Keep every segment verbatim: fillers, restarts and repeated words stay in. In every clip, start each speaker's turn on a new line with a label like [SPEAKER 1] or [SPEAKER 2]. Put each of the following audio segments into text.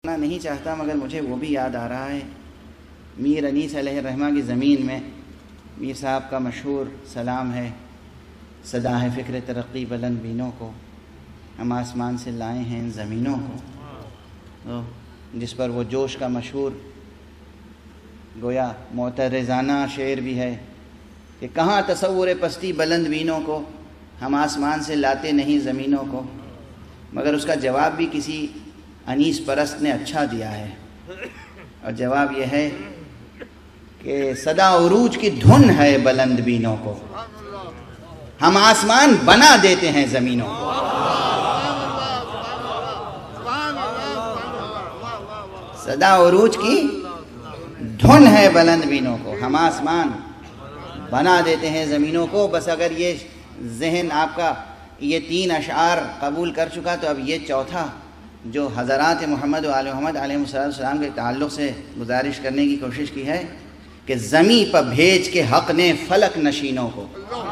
[SPEAKER 1] نہیں چاہتا مگر مجھے وہ بھی یاد آ رہا ہے میر انیس علیہ الرحمہ کی زمین میں میر صاحب کا مشہور سلام ہے، صدا ہے فکر ترقی بلند بینوں کو، ہم آسمان سے لائے ہیں ان زمینوں کو، جس پر وہ جوش کا مشہور گویا معترضانہ شعر بھی ہے کہ کہاں تصور پستی بلند بینوں کو، ہم آسمان سے لاتے نہیں زمینوں کو، مگر اس کا جواب بھی کسی انیس پرست نے اچھا دیا ہے، اور جواب یہ ہے کہ صدا عروج کی دھن ہے بلند بینوں کو، ہم آسمان بنا دیتے ہیں زمینوں کو۔ صدا عروج کی دھن ہے بلند بینوں کو، ہم آسمان بنا دیتے ہیں زمینوں کو۔ بس اگر یہ ذہن آپ کا یہ تین اشعار قبول کر چکا تو اب یہ چوتھا جو حضرات محمد و آل محمد علیہ السلام کے تعلق سے گزارش کرنے کی کوشش کی ہے کہ زمیں پر بھیج کے حق نے فلک نشینوں کو،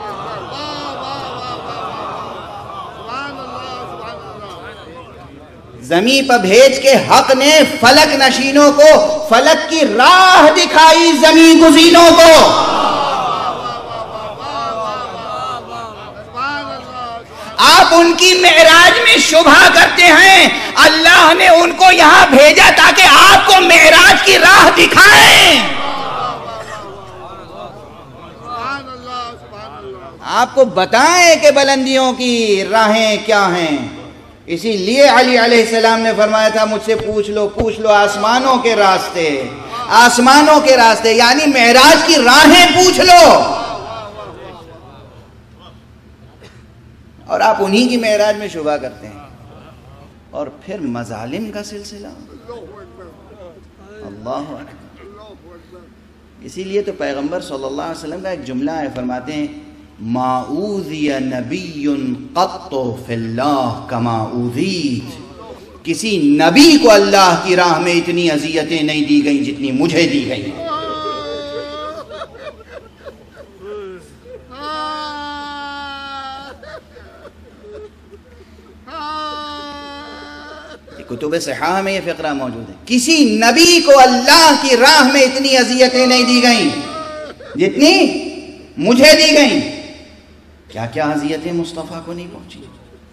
[SPEAKER 1] زمیں پر بھیج کے حق نے فلک نشینوں کو، فلک کی راہ دکھائی زمیں گزینوں کو۔ آپ ان کی معراج میں شبہ کرتے ہیں، اللہ نے ان کو یہاں بھیجا تاکہ آپ کو معراج کی راہ دکھائیں، آپ کو بتائیں کہ بلندیوں کی راہیں کیا ہیں۔ اسی لیے علی علیہ السلام نے فرمایا تھا مجھ سے پوچھ لو پوچھ لو آسمانوں کے راستے، آسمانوں کے راستے یعنی معراج کی راہیں پوچھ لو، اور آپ انہی کی معراج میں شبہ کرتے ہیں۔ اور پھر مظالم کا سلسلہ، اللہ اکبر۔ اسی لیے تو پیغمبر صلی اللہ علیہ وسلم کا ایک جملہ ہے، فرماتے ہیں ما اوذی نبی قط فی اللہ کما اوذیت، کسی نبی کو اللہ کی راہ میں اتنی اذیتیں نہیں دی گئیں جتنی مجھے دی گئیں۔ کتب صحاح میں یہ فقرہ موجود ہے، کسی نبی کو اللہ کی راہ میں اتنی اذیتیں نہیں دی گئیں جتنی مجھے دی گئیں۔ کیا کیا اذیتیں مصطفیٰ کو نہیں پہنچی،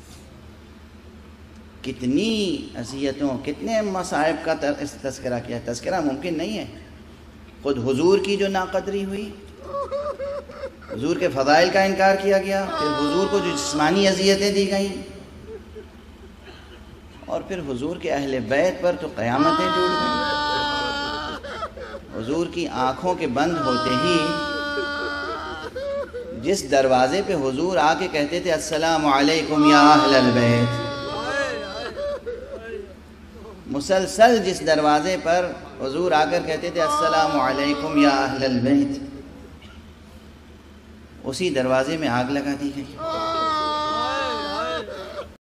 [SPEAKER 1] کتنی اذیتوں کتنے مصائب کا تذکرہ کیا۔ تذکرہ ممکن نہیں ہے، خود حضور کی جو ناقدری ہوئی، حضور کے فضائل کا انکار کیا گیا، پھر حضور کو جو جسمانی اذیتیں دی گئیں، اور پھر حضور کے اہل بیت پر تو قیامتیں ٹوٹ گئیں۔ حضور کی آنکھوں کے بند ہوتے ہی جس دروازے پہ حضور آ کے کہتے تھے السلام علیکم یا اہل البیت، مسلسل جس دروازے پر حضور آ کر کہتے تھے السلام علیکم یا اہل البیت، اسی دروازے میں آگ لگا دی گئی۔